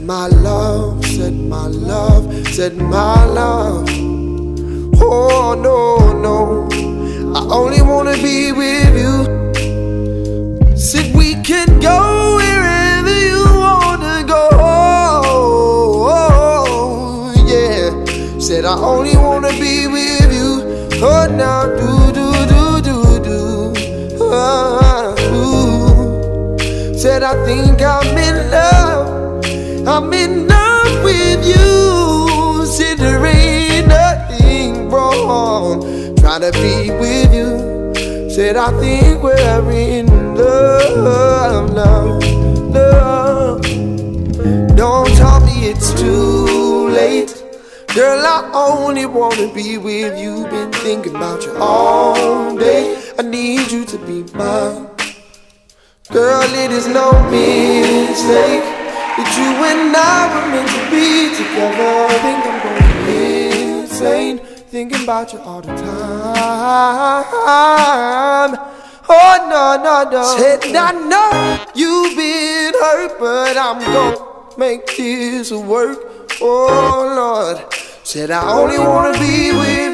my love, said my love, said my love. Oh no, no, I only wanna be with you. Said we can go wherever you wanna go. Oh, yeah. Said I only wanna be with you. Oh, now do. Said I think I'm in love with you. Said there ain't nothing wrong trying to be with you. Said I think we're in love. Don't tell me it's too late. Girl, I only wanna be with you. Been thinking about you all day. I need you to be mine. Girl, it is no mistake that you and I were meant to be together. I think I'm going insane, thinking about you all the time. Oh, no. Said I know you've been hurt, but I'm gonna make this work. Oh, Lord. Said I only wanna be with